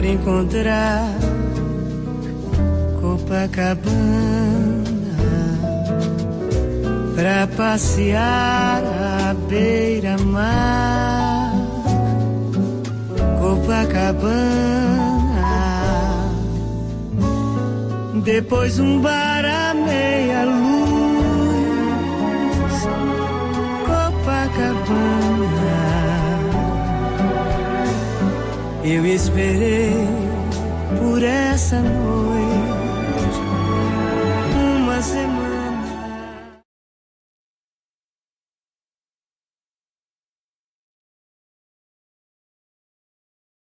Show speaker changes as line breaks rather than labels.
para encontrar Copacabana, pra passear à beira-mar. Copacabana, depois um bar à meia-luz. Copacabana, eu esperei por essa noite uma semana.